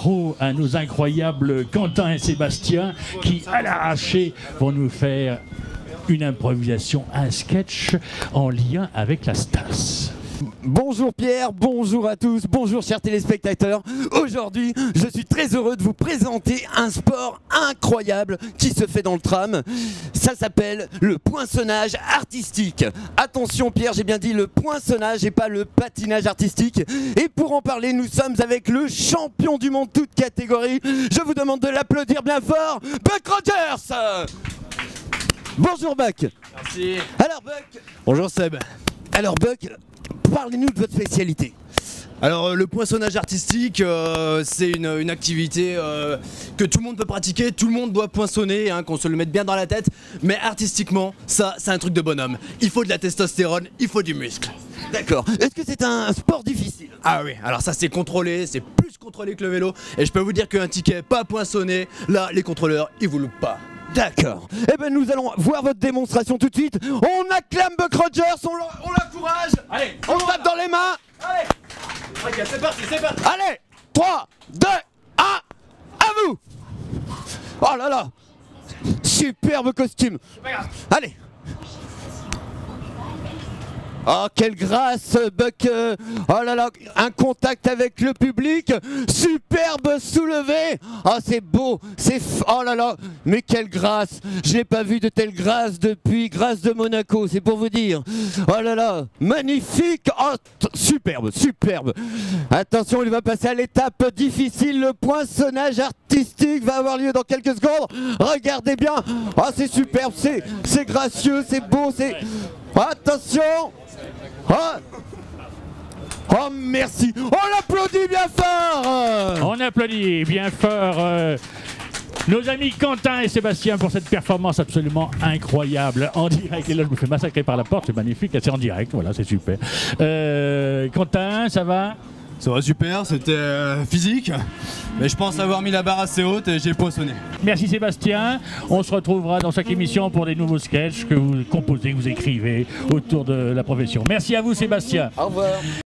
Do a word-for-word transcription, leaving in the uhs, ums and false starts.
micro à nos incroyables Quentin et Sébastien qui, à l'arraché, vont nous faire une improvisation, un sketch en lien avec la Stas. Bonjour Pierre, bonjour à tous, bonjour chers téléspectateurs. Aujourd'hui, je suis très heureux de vous présenter un sport incroyable qui se fait dans le tram. Ça s'appelle le poinçonnage artistique. Attention Pierre, j'ai bien dit le poinçonnage et pas le patinage artistique. Et pour en parler, nous sommes avec le champion du monde toute catégorie. Je vous demande de l'applaudir bien fort, Buck Rogers. Bonjour Buck. Merci. Alors Buck. Bonjour Seb. Alors Buck, parlez-nous de votre spécialité. Alors euh, le poinçonnage artistique, euh, c'est une, une activité euh, que tout le monde peut pratiquer, tout le monde doit poinçonner, hein, qu'on se le mette bien dans la tête, mais artistiquement, ça c'est un truc de bonhomme. Il faut de la testostérone, il faut du muscle. D'accord. Est-ce que c'est un sport difficile? Ah oui, alors ça c'est contrôlé, c'est plus contrôlé que le vélo, et je peux vous dire qu'un ticket pas poinçonné, là les contrôleurs ils vous loupent pas. D'accord. Eh ben nous allons voir votre démonstration tout de suite. On acclame Buck Rogers, on l'encourage. Allez, on tape dans les mains. Allez. Ok, c'est parti, c'est parti. Allez, trois, deux, un, à vous. Oh là là. Superbe costume. Allez. Oh, quelle grâce, Buck. Oh là là, un contact avec le public. Superbe soulevé. Oh, c'est beau. C'est f... Oh là là, mais quelle grâce. Je n'ai pas vu de telle grâce depuis Grâce de Monaco, c'est pour vous dire. Oh là là, magnifique. Oh, superbe, superbe. Attention, il va passer à l'étape difficile. Le poinçonnage artistique va avoir lieu dans quelques secondes. Regardez bien. Oh, c'est superbe, c'est gracieux, c'est beau, c'est... Attention. Oh, oh merci. On applaudit bien fort. On applaudit bien fort euh, nos amis Quentin et Sébastien pour cette performance absolument incroyable en direct. Et là je me fais massacrer par la porte, c'est magnifique, c'est en direct, voilà, c'est super. Euh, Quentin, ça va? Ça va super, c'était euh, physique, mais je pense avoir mis la barre assez haute et j'ai poinçonné. Merci Sébastien, on se retrouvera dans chaque émission pour des nouveaux sketchs que vous composez, que vous écrivez autour de la profession. Merci à vous Sébastien. Au revoir.